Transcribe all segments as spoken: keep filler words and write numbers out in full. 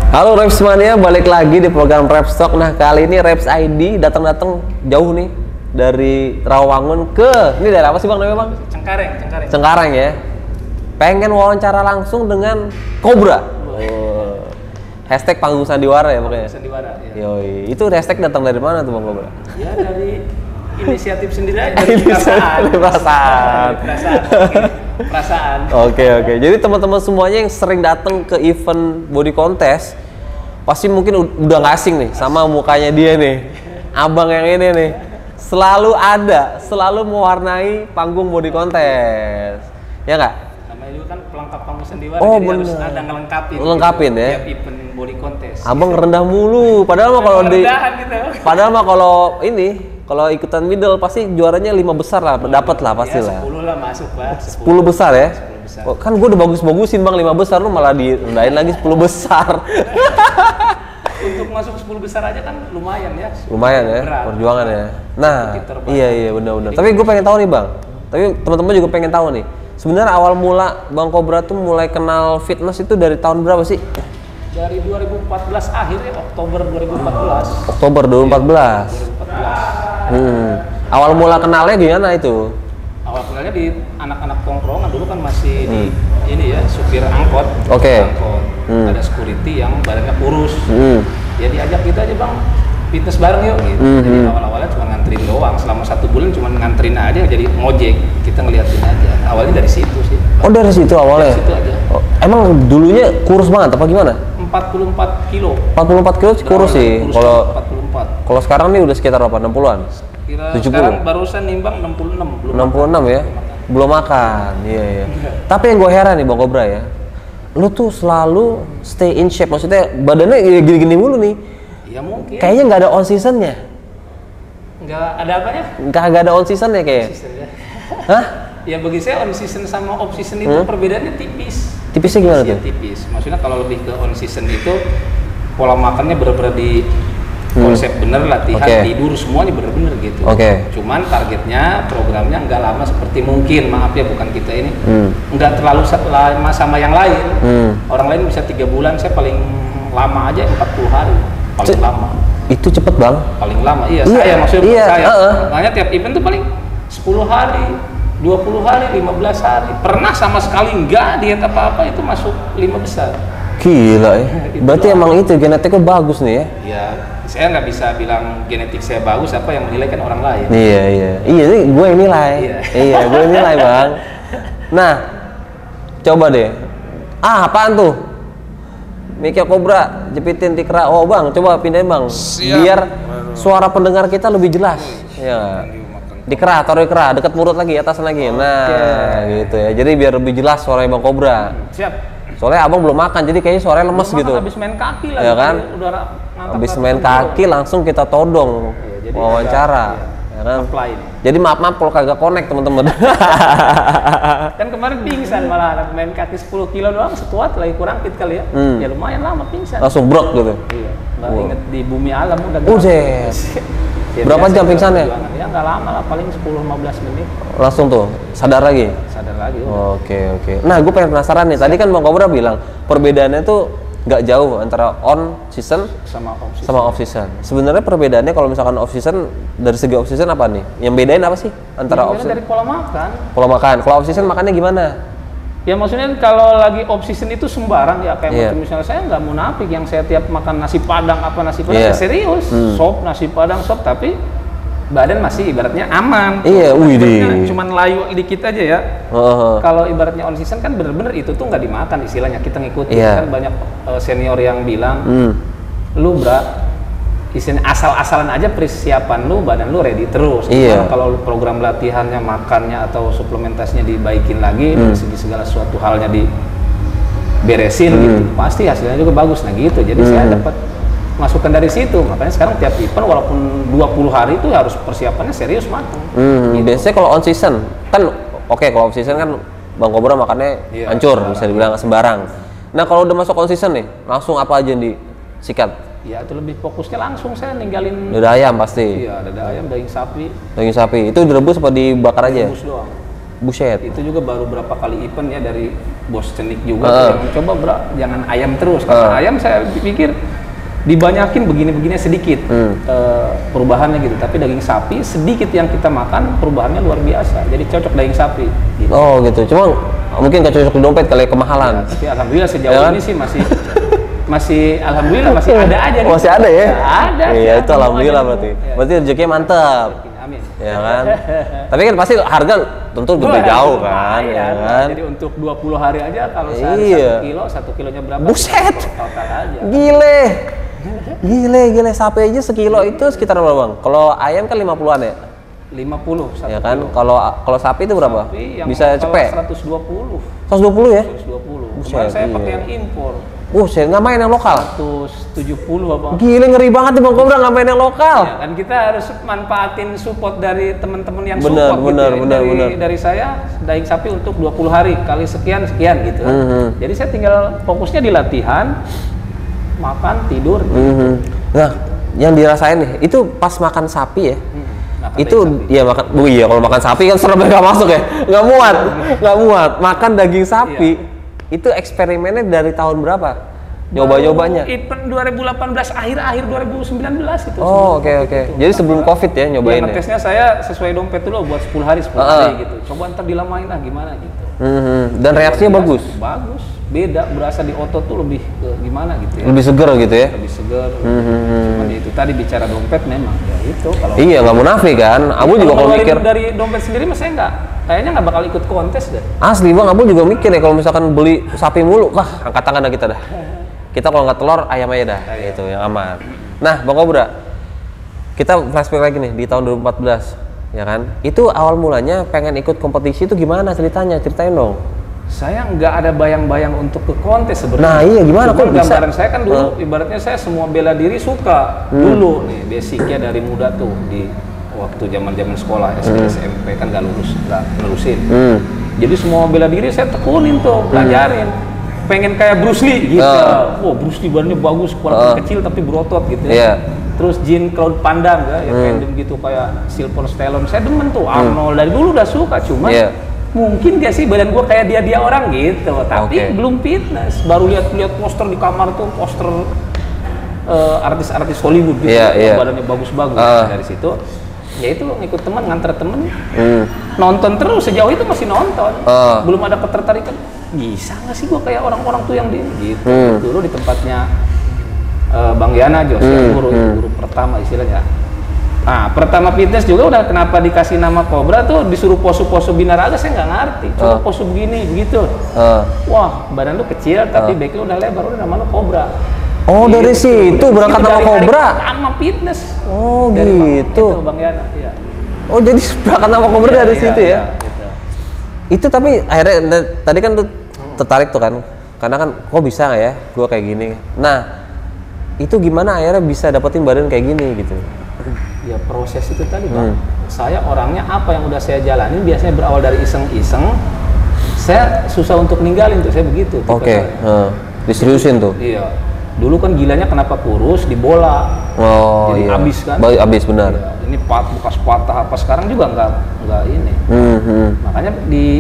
Halo Repsmania, balik lagi di program Repstock. Nah kali ini Reps I D datang-datang jauh nih dari Rawamangun ke ini daerah apa sih bang namanya bang? Cengkareng, Cengkareng. Cengkareng ya. Pengen wawancara langsung dengan Cobra. Oh. Hashtag panggung sandiwara ya pokoknya. Sandiwara. Ya. Yoi, itu hashtag datang dari mana tuh bang Cobra? Ya dari inisiatif sendiri aja, dari perasaan. perasaan. perasaan. Okay. Perasaan. Oke oke. Jadi teman-teman semuanya yang sering datang ke event body contest pasti mungkin udah nggak asing nih sama mukanya dia nih. Abang yang ini nih. Selalu ada, selalu mewarnai panggung body contest. Ya nggak? Namanya juga kan pelengkap panggung sandiwara, Oh, jadi bener. harus ada ngelengkapin. Lengkapin gitu, ya. tiap event body contest. Abang rendah mulu. Padahal mah kalau di Rendahan gitu. Padahal mah kalau ini kalau ikutan middle pasti juaranya lima besar lah, dapat lah pasti ya, lah. sepuluh lah masuk lah. sepuluh besar ya? sepuluh besar. Oh, kan gue udah bagus-bagusin bang lima besar, lu malah direndahin lagi sepuluh besar. Untuk masuk sepuluh besar aja kan lumayan ya. Lumayan ya, Berat. perjuangan ya. Nah, Terbaik. iya iya benar-benar. Tapi gue pengen tahu nih bang, tapi teman-teman juga pengen tahu nih. Sebenarnya awal mula Bang Cobra tuh mulai kenal fitness itu dari tahun berapa sih? Dari dua ribu empat belas akhir ya, Oktober dua ribu empat belas. Oktober dua ribu empat belas. dua ribu empat belas. Hmm. Awal mula kenalnya gimana itu? Awal kenalnya di anak-anak tongkrongan dulu kan masih di ini ya, supir angkot. Oke. Angkot. Hmm. Ada security yang badannya kurus. Hmm. Ya diajak kita aja bang, fitness bareng yuk gitu. Hmm. Jadi awal-awalnya cuma nganterin doang, selama satu bulan cuma nganterin aja, jadi ngojek. Kita ngeliatin aja. Awalnya dari situ sih. Oh dari situ awalnya? Dari situ aja. Oh, emang dulunya kurus banget apa gimana? empat puluh empat kilo. empat puluh empat kilo sih kurus sih. Kurus Kalau empat puluh empat. kalau sekarang nih udah sekitar berapa? enam puluhan? Kira tujuh puluh? sekarang barusan nimbang enam puluh enam. Belum enam puluh enam ya? Belum makan, iya iya. Tapi yang gue heran nih Bang Cobra ya, lu tuh selalu stay in shape, maksudnya badannya gini-gini mulu nih. Ya mungkin. Kayaknya nggak ada on seasonnya. Nggak ada apanya? Nggak nggak ada on seasonnya kayak. Season ya. Hah? Ya bagi saya on season sama off season itu Hmm? perbedaannya tipis. Tipisnya gimana Ya, tuh? tipis. Maksudnya kalau lebih ke on season itu pola makannya bener-bener di Hmm. konsep bener, latihan, Oke. tidur semuanya bener-bener gitu. Oke. Cuman targetnya programnya nggak lama seperti mungkin, maaf ya bukan kita ini, Hmm. nggak terlalu sa- lama sama yang lain. Hmm. Orang lain bisa tiga bulan, saya paling lama aja empat puluh hari, paling Ce- lama. Itu cepet bang. Paling lama, iya, Iya, saya maksudnya iya, saya. uh-uh. Makanya tiap event tuh paling sepuluh hari, dua puluh hari, lima belas hari. Pernah sama sekali enggak diet apa-apa itu masuk lima besar. Gila ya. Itu Berarti lah. emang itu genetiknya bagus nih ya. Ya, saya nggak bisa bilang genetik saya bagus, apa yang menilai kan orang lain. Iya iya. Iya ini gue yang nilai. Iya. Iya gue yang nilai bang. Nah, coba deh. Ah apaan tuh? Mikir Cobra, jepitin tikra. Oh bang, coba pindahin bang. Siap. Biar suara pendengar kita lebih jelas. Ya. Dikera, taruh dikera, dekat mulut lagi, atas lagi. Nah, gitu ya. Jadi biar lebih jelas suaranya Bang Cobra. Siap. Soalnya abang belum makan, jadi kayaknya suaranya lemes Belum gitu. makan, habis main kaki lah. Ya gitu kan? Udah ra- ngangkat Habis ratus main kilo. kaki langsung kita todong Iya, jadi wawancara. agak, Ya kan? apply nih. Jadi maaf maaf kalau kagak connect teman-teman. Kan kemarin pingsan malah anak main kaki sepuluh kilo doang, sekuat lagi kurang fit kali ya. Hmm. Ya lumayan lama pingsan. Langsung brok gitu. Iya. Nggak Wow. inget di bumi alam udah. Buset. Ya, Berapa biasa jam juga pingsannya? perjuangan. Ya nggak lama lah, paling sepuluh sampai lima belas menit. Langsung tuh sadar lagi. Sadar lagi. udah. Oke oke. Nah gue pengen penasaran nih. Tadi kan Bang Cobra bilang perbedaannya tuh nggak jauh antara on season Sama opsi. sama off season. Sebenarnya perbedaannya kalau misalkan off season dari segi off season apa nih? Yang bedain apa sih antara off dari season? pola makan. Pola makan. Kalau off season makannya gimana? Ya maksudnya kalau lagi off season itu sembarang ya, kayak Iya. macam misalnya saya nggak munafik yang saya tiap makan nasi padang apa nasi padang Iya. ya serius, Hmm. sop nasi padang sop, tapi badan masih ibaratnya aman. Iya, Cuma wih ibaratnya deh. cuman layu dikit aja ya. Heeh. Kalau ibaratnya on season kan bener-bener itu tuh nggak dimakan istilahnya, kita ngikutin. Iya. Kan banyak eh, senior yang bilang, Hmm. lu bra, istilahnya asal-asalan aja persiapan lu, badan lu ready terus. Iya. Cuman kalau lu program latihannya, makannya atau suplementasinya dibaikin lagi, Hmm. dari segi segala suatu halnya diberesin Hmm. gitu, pasti hasilnya juga bagus. Nah gitu, jadi Hmm. saya dapat masukan dari situ. Makanya sekarang tiap event walaupun dua puluh hari itu harus persiapannya serius matang. Hmm, Gitu. biasanya kalau on season kan oke kalau off season kan Bang Cobra makannya Iya, hancur sembarang. bisa dibilang sembarang. Nah kalau udah masuk on season nih langsung apa aja yang disikat? Ya itu lebih fokusnya langsung saya ninggalin. Dada ayam pasti. Iya, dada ayam, daging sapi, Daging sapi itu direbus apa dibakar aja? rebus doang. Buset. Itu juga baru berapa kali event ya dari bos Cenik juga Uh. yang coba bro, jangan ayam terus. Karena Uh. ayam saya pikir dibanyakin begini-begini sedikit Hmm. uh, perubahannya gitu. Tapi daging sapi sedikit yang kita makan perubahannya luar biasa. Jadi cocok daging sapi. Gitu. Oh gitu. Cuma mungkin gak cocok di dompet kali ya, kemahalan. Ya, tapi alhamdulillah sejauh Ya kan? ini sih masih masih alhamdulillah masih ada aja. Oh, masih ada ya? Ada. Iya itu ada, alhamdulillah ada. berarti. Ya. Berarti rezekinya mantap. Amin. Ya kan? Tapi kan pasti harga tentu Wah, lebih jauh kan, lumayan. ya kan? Jadi untuk dua puluh hari aja kalau sehari Iya. satu kilo, satu kilonya berapa? Buset. Total aja. Gile. Gile, gile sapi aja sekilo itu sekitar berapa, Bang? Kalau ayam kan lima puluhan ya? lima puluh satu Ya kan? kilo. Kalau kalau sapi itu berapa? Sapi yang Bisa lokal cepet? seratus dua puluh. seratus dua puluh ya? seratus dua puluh. Buset, Kemarin saya iya. pakai yang impor. Uh, saya nggak main yang lokal. seratus tujuh puluh apa? Gile, ngeri banget nih Bang Kobra nggak main yang lokal. Ya, kan kita harus manfaatin support dari teman-teman yang Bener, support bener, gitu ya. bener, dari, bener. dari saya daging sapi untuk dua puluh hari kali sekian sekian gitu. Mhm. Jadi saya tinggal fokusnya di latihan, makan, tidur. Mhm. Nah, yang dirasain nih, itu pas makan sapi ya? Hmm, makan Itu daging sapi. ya makan, oh iya kalau makan sapi kan serem nggak masuk ya, nggak muat, nggak muat. Makan daging sapi, itu eksperimennya dari tahun berapa? Nyoba-nyobanya? Baru event dua ribu delapan belas akhir-akhir dua ribu sembilan belas itu. Oh oke oke. Jadi sebelum covid ya nyobain Ya, ya? ngetesnya saya sesuai dompet dulu buat sepuluh hari sepuluh Uh-uh. hari gitu. Coba ntar dilamain lah gimana gitu. Mhm. Dan reaksinya Luar bagus? biasa, bagus. Beda, berasa di otot tuh lebih ke gimana gitu ya. Lebih seger gitu ya? Lebih segar. Mhm. Cuman itu tadi bicara dompet memang ya itu kalau Iya nggak munafik kan? Abu juga kalau ngeluarin mikir, dari dompet sendiri mas saya nggak kayaknya nggak bakal ikut kontes deh. asli Bang, Abu juga mikir ya kalau misalkan beli sapi mulu, wah angkat tangan dah kita dah. Kita kalau nggak telur ayam aja dah, itu yang aman. Nah Bang Kobra, kita flashback lagi nih di tahun dua ribu empat belas, ya kan? Itu awal mulanya pengen ikut kompetisi itu gimana ceritanya? Ceritain dong. Saya nggak ada bayang-bayang untuk ke kontes sebenarnya. Nah, iya, gimana Cuman kok bisa? gambaran saya kan dulu, Hmm. ibaratnya saya semua bela diri suka dulu nih, basicnya dari muda tuh di waktu zaman-zaman sekolah S D S M P kan nggak lulus, nggak nerusin. Hmm. Jadi semua bela diri saya tekunin tuh, pelajarin. Pengen kayak Bruce Lee gitu. Ah. Wow, Bruce Lee badannya bagus, walaupun Ah. kecil tapi berotot gitu Iya. ya. Terus Jean Claude Van Damme ya, yang Hmm. random gitu kayak Sylvester Stallone. Saya demen tuh Arnold dari dulu udah suka, cuman Iya. mungkin gak sih badan gua kayak dia-dia orang gitu. Tapi Oke. belum fitness. Baru lihat-lihat poster di kamar tuh, poster eh, artis-artis Hollywood gitu, Iya, iya. badannya bagus-bagus. Ah. Dari situ ya itu ngikut teman, nganter temen, Hmm. nonton terus, sejauh itu masih nonton. Ah. Belum ada ketertarikan, bisa nggak sih gua kayak orang-orang tuh yang di gitu. Hmm. Dulu di tempatnya eh, Bang Yana Jos, Hmm, yang guru, hmm. guru pertama istilahnya. Nah, pertama fitness juga udah kenapa dikasih nama Cobra tuh, disuruh pose-pose binaraga saya nggak ngerti. Coba Ah. pose begini, begitu. Ah. Wah, badan lu kecil tapi Ah. back lu udah lebar, udah nama lu Cobra. Oh dari situ berangkat nama Dari- dari Cobra. Nama fitness. Oh Dari Bang- gitu. itu, Bang Yana, iya. Oh jadi berangkat nama Cobra Iya, dari iya, situ ya? iya, gitu. Itu tapi akhirnya n- tadi kan tuh tertarik tuh kan, karena kan kok bisa nggak ya gua kayak gini. Nah itu gimana akhirnya bisa dapetin badan kayak gini gitu? Ya proses itu tadi Bang. Hmm. Saya orangnya apa yang udah saya jalanin biasanya berawal dari iseng-iseng. Saya susah untuk ninggalin tuh, saya begitu. tipe Oke, saya. heeh. Diseriusin tuh. Iya. Dulu kan gilanya kenapa kurus di bola. Oh Jadi iya. abis kan? Ba- abis benar. Iya, ini pat bekas patah apa sekarang juga nggak nggak ini. Hmm, hmm. Makanya di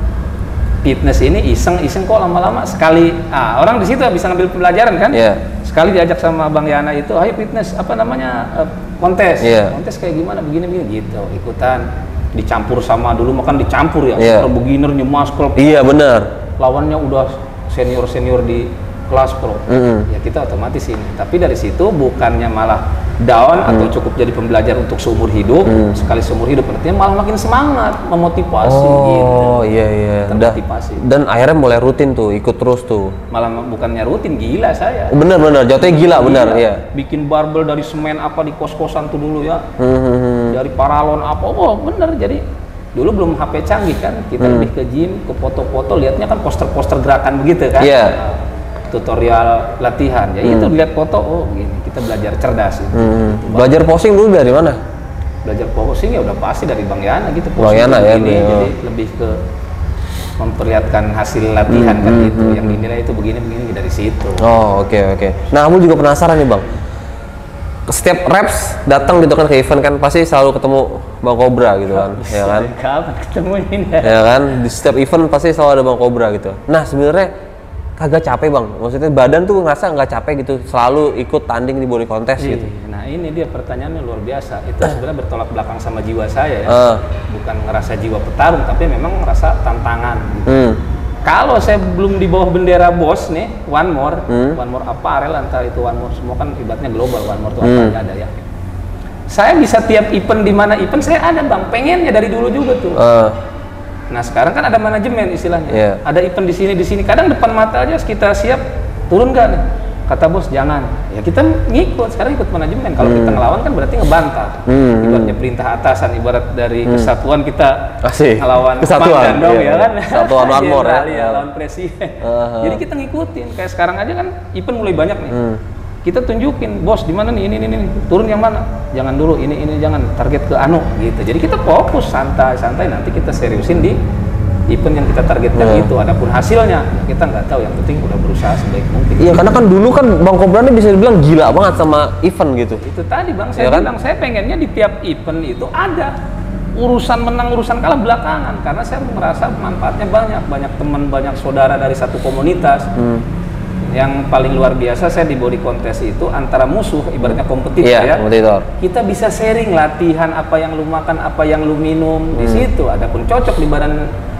fitness ini iseng-iseng kok lama-lama sekali. Ah, orang di situ bisa ngambil pelajaran kan? Iya. Sekali diajak sama Bang Yana itu, ayo fitness apa namanya eh, kontes. Iya. Kontes kayak gimana begini-begini gitu, ikutan. Dicampur sama dulu makan dicampur ya. Iya. Super beginner nyemas klub. Iya benar. Lawannya udah senior-senior di kelas pro. Mm-mm. Ya kita otomatis ini. Tapi dari situ bukannya malah down atau cukup jadi pembelajar untuk seumur hidup, sekali seumur hidup artinya malah makin semangat, memotivasi gitu. Oh iya iya. Da- Termotivasi. dan akhirnya mulai rutin tuh, ikut terus tuh. Malah bukannya rutin, gila saya. Bener bener, jatuhnya gila bener Gila. iya. Bikin barbel dari semen apa di kos-kosan tuh dulu ya. Hmm, hmm, hmm. Dari paralon apa, oh bener. Jadi dulu belum H P canggih kan, kita Hmm. lebih ke gym, ke foto-foto, lihatnya kan poster-poster gerakan begitu kan. Iya. Nah, tutorial latihan, ya itu lihat foto, oh gini, kita belajar cerdas gitu. Hmm. Gitu, Bang. Belajar posing dulu dari mana? Belajar posing ya udah pasti dari Bang Yana gitu. Bang Yana ya, begini, beliau. jadi lebih ke memperlihatkan hasil latihan kan Hmm, gitu, hmm, yang dinilai itu begini-begini dari situ. Oh oke oke. Nah kamu juga penasaran nih bang. setiap reps datang gitu kan ke event kan pasti selalu ketemu Bang Cobra gitu kan, ya kan? Kapan ketemuin Ya kan, di setiap event pasti selalu ada Bang Cobra gitu. Nah sebenarnya kagak capek bang, maksudnya badan tuh ngerasa nggak capek gitu, selalu ikut tanding di body contest Ih, gitu. Nah ini dia pertanyaannya luar biasa. Itu sebenarnya bertolak belakang sama jiwa saya ya, Uh. bukan ngerasa jiwa petarung, tapi memang ngerasa tantangan. Gitu. Hmm. Kalau saya belum di bawah bendera bos nih, One More, Hmm. One More apparel, antara itu One More semua kan ibaratnya global, One More itu apa Hmm. aja ada ya. Saya bisa tiap event di mana event saya ada bang, pengennya dari dulu juga tuh. Uh. Nah sekarang kan ada manajemen istilahnya, Yeah. ada event di sini di sini. Kadang depan mata aja kita siap, turun nggak nih? Kata bos jangan. Ya kita ngikut, sekarang ikut manajemen. Kalau Hmm. kita ngelawan kan berarti ngebantah. Hmm. Ibaratnya perintah atasan, ibarat dari Hmm. kesatuan kita Asik. ngelawan Kesatuan, komandan dong iya. ya kan. Kesatuan One More ya. Jenderal, ya, lawan presiden. Uh-huh. Jadi kita ngikutin. Kayak sekarang aja kan event mulai banyak nih. Hmm. Kita tunjukin, bos di mana nih, ini, ini, ini, turun yang mana? Jangan dulu, ini, ini, jangan target ke anu, gitu. Jadi kita fokus santai, santai. Nanti kita seriusin di event yang kita targetkan Yeah. itu. Adapun hasilnya kita nggak tahu. Yang penting udah berusaha sebaik mungkin. Iya karena kan dulu kan Bang Cobra ini bisa dibilang gila banget sama event gitu. Itu tadi bang, saya Ya kan? bilang saya pengennya di tiap event itu ada urusan menang, urusan kalah belakangan. Karena saya merasa manfaatnya banyak, banyak teman, banyak saudara dari satu komunitas. Hmm. Yang paling luar biasa saya di body contest itu antara musuh, ibaratnya kompetitor Iya, ya. kompetitor. Kita bisa sharing latihan, apa yang lu makan, apa yang lu minum di Hmm. situ. Adapun cocok di badan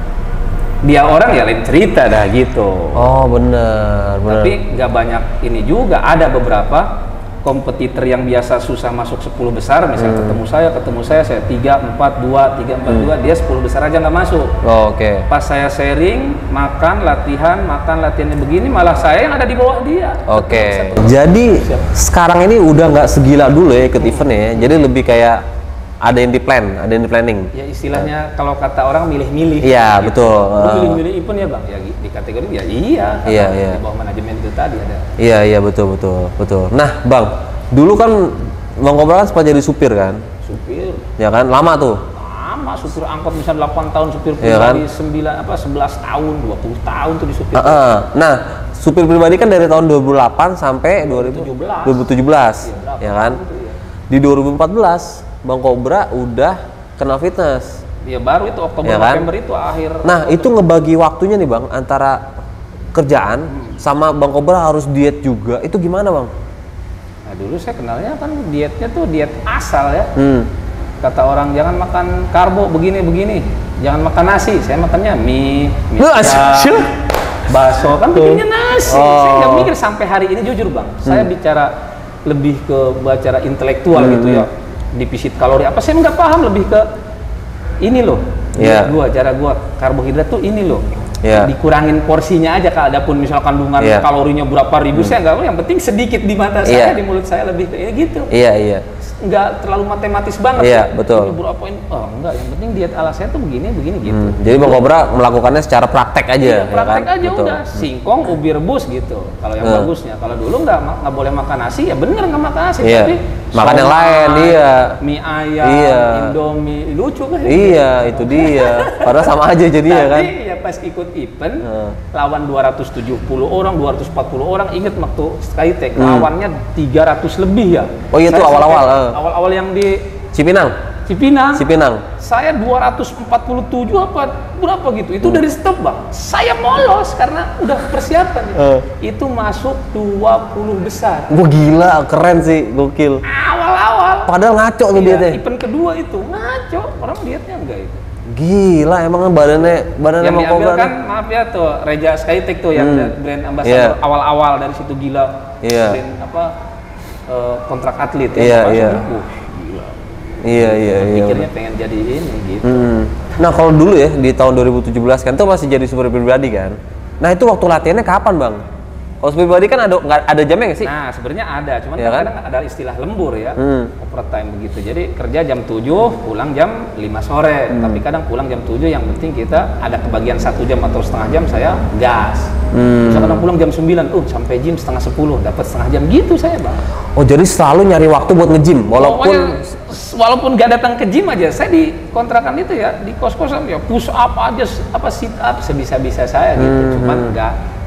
dia orang ya lain cerita dah gitu. Oh benar, benar. Tapi nggak banyak ini juga, ada beberapa kompetitor yang biasa susah masuk sepuluh besar, misalnya Hmm. ketemu saya, ketemu saya, saya tiga, empat, dua, tiga, empat, dua, dia sepuluh besar aja nggak masuk. Oh, Oke. Pas saya sharing, makan, latihan, makan, latihannya begini, malah saya yang ada di bawah dia. Oke. Tetap bisa. Jadi sekarang ini udah nggak segila dulu ya ikut event ya. Jadi lebih kayak ada yang di plan, ada yang di planning. Ya istilahnya kalau kata orang milih-milih. Iya, betul. Lu Uh. milih-milih event ya bang? Ya di kategori ya iya. Iya, karena iya. Di bawah manajemen itu tadi ada. Iya iya betul betul betul. Nah bang, dulu kan Bang Cobra kan sempat jadi supir kan, Supir. ya kan? Lama tuh. Lama supir angkot misalnya delapan tahun, supir Iya kan? pribadi sembilan apa sebelas tahun, dua puluh tahun tuh di supir. Uh, uh. Nah, supir pribadi kan dari tahun dua ribu delapan sampai dua ribu tujuh belas, Iya, ya kan? berapa tahun tuh, ya. Di dua ribu empat belas, Bang Cobra udah kenal fitness. Ya baru itu Oktober Ya kan? November itu akhir. Nah, itu ngebagi waktunya nih Bang antara kerjaan sama Bang Cobra harus diet juga. Itu gimana Bang? Nah dulu saya kenalnya kan dietnya tuh diet asal ya. Hmm. Kata orang jangan makan karbo begini begini, jangan makan nasi. Saya makannya mie, mie Lu instan, asyik. bakso kan bikinnya nasi. Oh. Saya nggak mikir sampai hari ini jujur bang. Saya bicara lebih ke bicara intelektual Hmm. gitu ya. Defisit kalori apa saya nggak paham, lebih ke ini loh. Iya. diet Gua cara gua karbohidrat tuh ini loh. Iya. Dikurangin porsinya aja kak. Adapun misal kandungan Iya. kalorinya berapa ribu saya nggak tahu. Yang penting sedikit di mata Iya. saya, di mulut saya lebih ke ya gitu. Iya iya. Nggak terlalu matematis banget Iya, ya. betul. Ini berapa ini? Oh enggak, yang penting diet ala saya tuh begini begini gitu. Hmm. Jadi Bang Cobra melakukannya secara praktek aja, Iya, ya praktek kan? aja Betul. udah, singkong, ubi rebus gitu. Kalau yang Hmm. bagusnya, kalau dulu nggak nggak boleh makan nasi, ya bener nggak makan nasi, Iya. tapi Makan yang somai, lain, iya. mie ayam, Iya. indomie, lucu kan? Iya, itu dia. Padahal sama aja jadinya kan. Tapi ya pas ikut event, Hmm. lawan dua ratus tujuh puluh orang, dua ratus empat puluh orang, inget waktu Skytech, Hmm. lawannya tiga ratus lebih ya. Oh iya, Saya tuh awal-awal, sampai- eh. Awal-awal yang di Cipinang, Cipinang. Cipinang. Saya dua ratus empat puluh tujuh apa berapa gitu. Itu Hmm. dari stop, Bang. Saya molos karena udah persiapan. Eh. Itu masuk dua puluh besar. Wah gila, keren sih, gokil. Awal-awal. Padahal ngaco tuh Iya, dietnya. event kedua itu ngaco. Orang dietnya enggak itu. Gila, emang badannya badannya Yang Bang diambil Cobra. kan, maaf ya tuh, Reja Skytech tuh yang Hmm. brand ambassador Iya. awal-awal dari situ gila. Iya. Brand apa eh, kontrak atlet ya. Iya, Masuk, iya. uh, gila. Iya iya iya. Pikirnya pengen jadi ini gitu. Hmm. Nah kalau dulu ya di tahun dua ribu tujuh belas kan tuh masih jadi supir pribadi kan. Nah itu waktu latihannya kapan Bang? Kalau supir pribadi kan ada nggak ada jamnya nggak sih? Nah, sebenarnya ada, cuman Iya kan? kadang ada istilah lembur ya, Hmm. overtime begitu. Jadi kerja jam tujuh, pulang jam lima sore. Hmm. Tapi kadang pulang jam tujuh, yang penting kita ada kebagian satu jam atau setengah jam saya gas. Hmm. Bisa kadang pulang jam sembilan, uh sampai gym setengah sepuluh, dapat setengah jam gitu saya bang. Oh jadi selalu nyari waktu buat nge-gym walaupun Pokoknya, s- walaupun gak datang ke gym aja, saya di kontrakan itu ya, di kos-kosan ya push up aja, apa sit up sebisa-bisa saya gitu. Hmm. Cuman nggak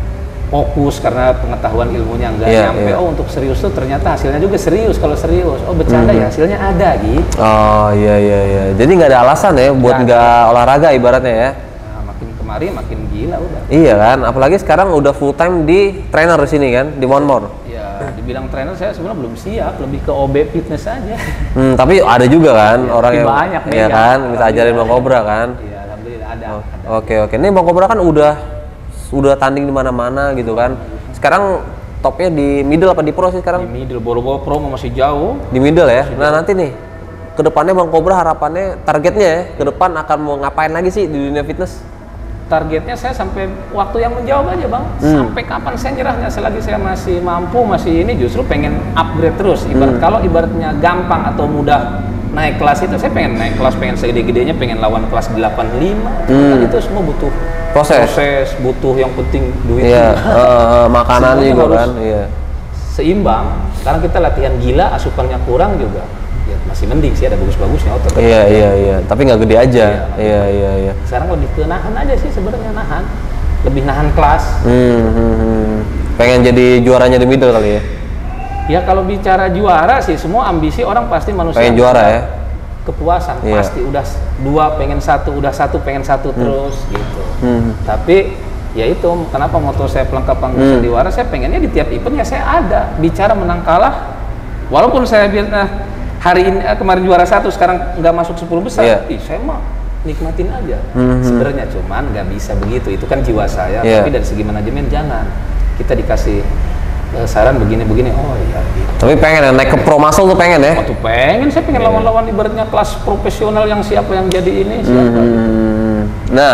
fokus karena pengetahuan ilmunya nggak Iya, nyampe. iya. Oh untuk serius tuh ternyata hasilnya juga serius. Kalau serius, oh bercanda Hmm. ya hasilnya ada gitu. Oh iya iya iya. Jadi nggak ada alasan ya buat Nggak nggak olahraga ibaratnya ya. Nah, makin kemari makin gila udah. Iya kan, apalagi sekarang udah full time di trainer di sini kan, di One More. Ya dibilang trainer saya sebenarnya belum siap, lebih ke O B fitness aja. Hmm, tapi ada juga kan Ya, orang tapi yang banyak nih, ya ya. kan bisa ajarin Alhamdulillah. Bang Cobra kan. Iya alhamdulillah ada. Oh, ada. Oke oke. Nih Bang Cobra kan udah udah tanding di mana-mana gitu kan. Sekarang topnya di middle apa di pro sih Di sekarang? middle boro-boro pro masih jauh. Di middle ya. Nah nanti nih kedepannya Bang Cobra harapannya targetnya ya ke depan akan mau ngapain lagi sih di dunia fitness? Targetnya saya sampai waktu yang menjawab aja bang. Hmm. Sampai kapan saya nyerahnya? Selagi saya masih mampu, masih ini justru pengen upgrade terus. Ibarat Hmm. kalau ibaratnya gampang atau mudah naik kelas itu, saya pengen naik kelas, pengen segede-gedenya, pengen lawan kelas delapan puluh lima. Hmm. Kan itu semua butuh Proses. proses, butuh yang penting duit. Iya, eh, makanan Semuanya juga harus kan. Iya. Seimbang. Sekarang kita latihan gila, asupannya kurang juga. Ya, masih mending sih ada bagus-bagusnya otot. Iya iya iya. Tapi nggak gede aja. Iya. Iya iya iya. Sekarang lebih ke nahan aja sih sebenarnya, nahan. Lebih nahan kelas. Hmm, hmm, hmm. Pengen jadi juaranya di middle kali ya? Ya kalau bicara juara sih semua ambisi orang pasti manusia. Pengen juara ya? Kepuasan Iya. pasti udah s- dua pengen satu, udah satu pengen satu terus gitu. Hmm. Tapi ya itu kenapa moto saya pelengkap angkasa Hmm. diwara, saya pengennya di tiap event ya saya ada bicara menang kalah. Walaupun saya bilang nah, hari ini eh, kemarin juara satu sekarang nggak masuk sepuluh besar, Iya. ih saya mah nikmatin aja. Hmm. Sebenarnya cuman nggak bisa begitu, itu kan jiwa saya. Iya. Tapi dari segi manajemen jangan kita dikasih eh, saran begini-begini, oh iya gitu. Tapi pengen ya, naik ke pro muscle tuh pengen ya? Waktu pengen, saya pengen lawan-lawan ibaratnya kelas profesional yang siapa yang jadi ini siapa. Hmm. Nah,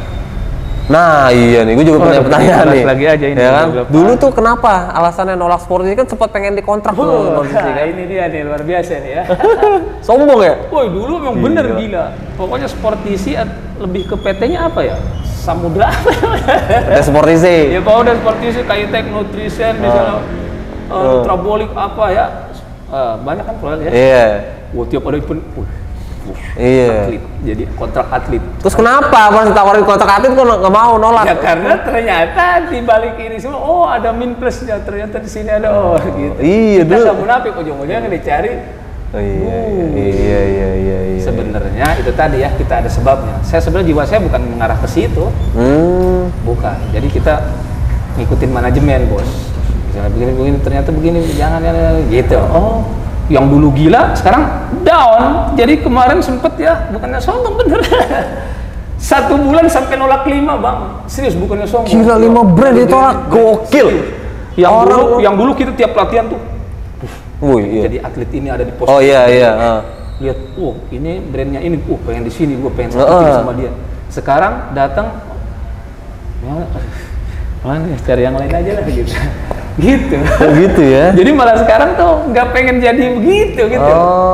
nah iya nih, gue juga Oh, punya ada pertanyaan bahas nih. lagi aja ini, ya kan? beberapa. Dulu tuh kenapa alasannya nolak sport ini kan sempat pengen dikontrak tuh Oh, Bang Sisi, nah, kan? ini dia nih luar biasa nih ya. Sombong ya? Woi dulu memang bener Gila. gila. Pokoknya Sportisi at- lebih ke P T-nya apa ya? Samudra apa namanya? Ada Sportisi. Ya kalau udah Sportisi kayak Tech Nutrition misalnya uh, Oh. Nutrabolik apa ya? Uh, banyak kan proyek ya. Iya. Wah tiap ada event, uh, uh, Iya. atlet, jadi kontrak atlet. Terus kenapa pas ditawarin kontrak atlet kok nggak mau nolak? Ya karena ternyata di balik ini semua, oh ada min plusnya, ternyata di sini ada oh gitu. Iya, Kita dulu. nggak munafik, ujung-ujungnya yang dicari. Oh, iya, Uh. iya, iya, iya, iya. Sebenarnya itu tadi ya kita ada sebabnya. Saya sebenarnya jiwa saya bukan mengarah ke situ, Hmm. bukan. Jadi kita ngikutin manajemen bos. Misalnya begini-begini, ternyata begini, jangan ya gitu. Oh, yang dulu gila sekarang down. Jadi kemarin sempet ya, bukannya sombong bener. Satu bulan sampai nolak lima bang, serius bukannya sombong. Gila, lima brand ditolak, gokil. Yang Orang- dulu, yang dulu kita tiap latihan tuh, Wih, iya. jadi atlet ini ada di pos. Oh iya, iya. ah. Lihat, oh ini brandnya ini, uh pengen di sini, gue pengen Heeh. seperti sama dia. Sekarang datang, mana, mana cari yang lain aja lah gitu, gitu. Oh gitu ya? Jadi malah sekarang tuh nggak pengen jadi begitu gitu.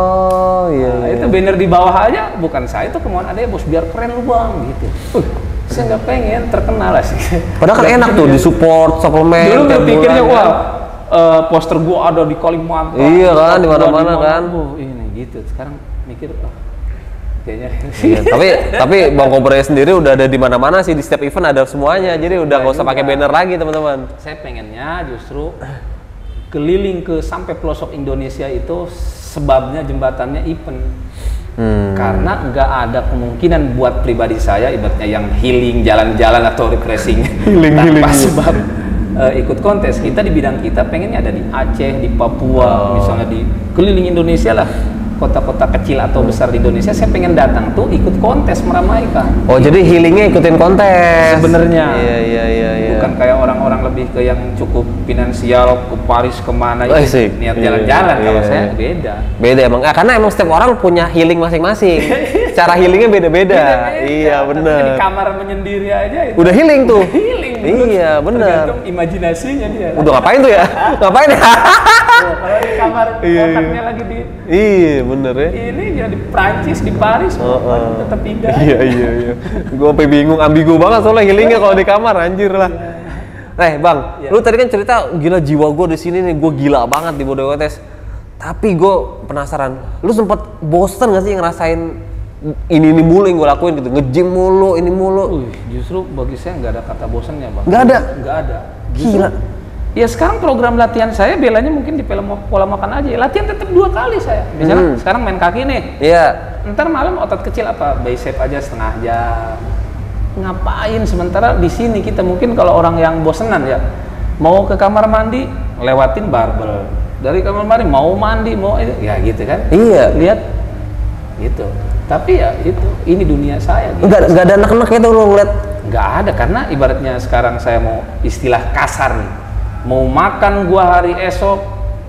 Oh iya. Nah, iya. itu banner di bawah aja, bukan saya itu kemauan ada ya bos biar keren lu bang gitu. Uh, saya nggak pengen terkenal lah sih. Padahal kan enak tuh di support suplemen. Dulu tiap berpikirnya bulan, wah kan? eh, poster gua ada di Kalimantan. Iya kan, di gua mana-mana di kan. Oh, ini gitu. Sekarang mikir ah, kayaknya. Iya, tapi tapi Bang Cobra sendiri udah ada di mana-mana sih, di setiap event ada semuanya. Jadi udah nggak usah pakai juga. banner lagi teman-teman. Saya pengennya justru keliling ke sampai pelosok Indonesia itu sebabnya jembatannya event. Hmm. Karena nggak ada kemungkinan buat pribadi saya ibaratnya yang healing jalan-jalan atau refreshing Healing, tanpa healing. sebab eh, ikut kontes. Kita di bidang kita pengennya ada di Aceh, di Papua, Oh. misalnya di keliling Indonesia lah, kota-kota kecil atau besar di Indonesia. Saya pengen datang tuh ikut kontes meramaikan. Oh jadi healingnya ikutin kontes. Sebenarnya. Iya iya iya. iya. Bukan kayak orang-orang lebih ke yang cukup finansial, ke Paris kemana Oh, itu sih. niat Iya, jalan-jalan. Kalau iya. saya beda. Beda emang, ah, karena emang setiap orang punya healing masing-masing. Cara healingnya beda-beda. Beda-beda. Iya Tapi bener. di kamar menyendiri aja itu. Udah healing tuh. Healing. Iya bener. Tergantung imajinasinya dia. Udah ngapain tuh ya? Ngapain ya? Oh, kalau di kamar Iya, iya. otaknya lagi di Iya bener ya. ini dia di Prancis, di Paris, Oh, oh. tetap pindah. Iya iya iya. Gue sampai bingung, ambigu banget soalnya healingnya kalau di kamar, anjir lah. Eh bang, Iya. lu tadi kan cerita gila jiwa gue di sini nih, gue gila banget di Bodoi Kontes. Tapi gue penasaran, lu sempet bosen gak sih ngerasain ini ini mulu yang gue lakuin gitu, nge-gym mulu, ini mulu. Wih, justru bagi saya nggak ada kata bosannya bang. Nggak ada? Nggak ada. Gila. Ya sekarang program latihan saya belanya mungkin di pola, pola makan aja. Latihan tetap dua kali saya. Misalnya hmm. sekarang main kaki nih. Iya. Ntar malam otot kecil apa? Bicep aja setengah jam. Ngapain sementara di sini kita mungkin kalau orang yang bosenan ya mau ke kamar mandi lewatin barbel. Dari kamar mandi mau mandi mau ya gitu kan. Iya. Lihat gitu. Tapi ya itu ini dunia saya. Gitu. Enggak enggak ada anak-anak itu lo ngeliat. Enggak ada karena ibaratnya sekarang saya mau istilah kasar nih. Mau makan gua hari esok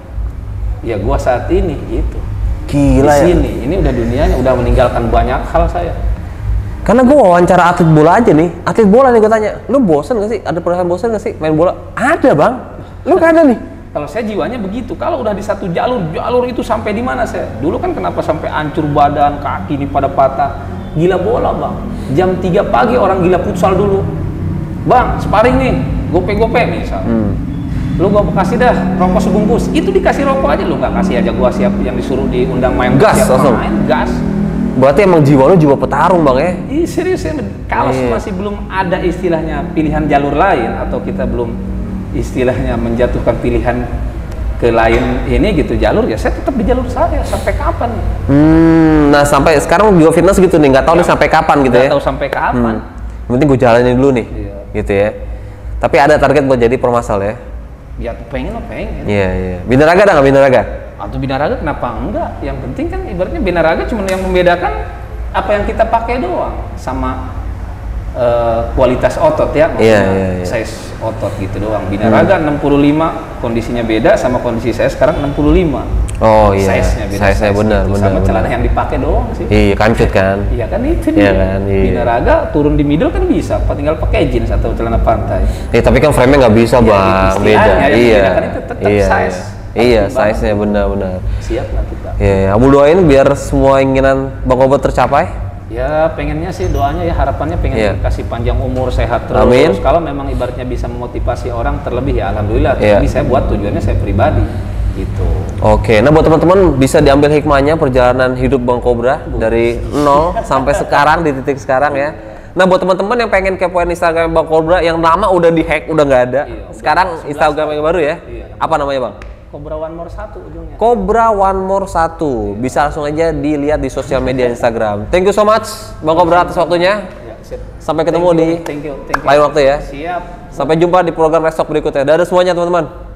ya gua saat ini gitu. Gila di sini ya. ini udah dunianya udah meninggalkan banyak hal saya. Karena gua wawancara atlet bola aja nih, atlet bola nih gue tanya, lu bosen gak sih? Ada perasaan bosen gak sih main bola? Ada bang, lu kan ada nih. Kalau saya jiwanya begitu, kalau udah di satu jalur, jalur itu sampai di mana saya? Dulu kan kenapa sampai hancur badan, kaki nih pada patah. Gila bola bang, jam tiga pagi orang gila futsal dulu. Bang, sparring nih, gope-gope misal. Hmm. Lu gua kasih dah rokok sebungkus, itu dikasih rokok aja lu nggak kasih aja gua siap yang disuruh diundang main gas langsung. Main gas. Berarti emang jiwa lu jiwa petarung bang ya? Iya serius ya, kalau iya. masih belum ada istilahnya pilihan jalur lain atau kita belum istilahnya menjatuhkan pilihan ke lain ini gitu jalur ya saya tetap di jalur saya sampai kapan? Hmm, nah sampai sekarang juga fitness gitu nih nggak tahu ya, nih sampai kapan gitu ya? Nggak tahu sampai kapan. Hmm. Yang penting gue jalanin dulu nih, iya. gitu ya. Tapi ada target buat jadi permasal ya? Ya pengen lo pengen. Iya iya. Binaraga ada nggak binaraga? Atau binaraga kenapa enggak? Yang penting kan ibaratnya binaraga cuma yang membedakan apa yang kita pakai doang sama uh, kualitas otot ya, maksudnya yeah, yeah, yeah. size otot gitu doang. Binaraga hmm. enam puluh lima kondisinya beda sama kondisi saya sekarang enam puluh lima. Oh iya. Size-nya beda. Size-nya size benar gitu. benar. Sama celana yang dipakai doang sih. Iya, kancut kan. Iya kan itu iya, dia. Kan, iya. Binaraga turun di middle kan bisa, tinggal pakai jeans atau celana pantai. Eh tapi kan frame-nya nggak bisa, ya, Bang. Beda. Iya. Kan itu tetap iya. size. Iya, size-nya benar-benar. Siap lah kita. Iya, Abu doain biar semua inginan Bang Obot tercapai. Ya pengennya sih doanya ya harapannya pengen yeah. kasih panjang umur sehat terus. Amin. Terus kalau memang ibaratnya bisa memotivasi orang terlebih ya alhamdulillah. Yeah. Tapi saya buat tujuannya saya pribadi gitu. Oke, nah buat teman-teman bisa diambil hikmahnya perjalanan hidup Bang Cobra Bu. dari nol sampai sekarang di titik sekarang ya. Nah buat teman-teman yang pengen kepoin Instagram Bang Cobra yang lama udah dihack udah nggak ada. Iya, sekarang Instagram yang baru ya. Iya. Apa namanya Bang? Cobra One More satu ujungnya. Cobra One More satu. Bisa langsung aja dilihat di sosial media Instagram. Thank you so much Bang Cobra atas waktunya. Ya, sip. Sampai ketemu thank you, di thank you, thank you. lain waktu ya. Siap. Sampai jumpa di program Restock berikutnya. Dadah semuanya teman-teman.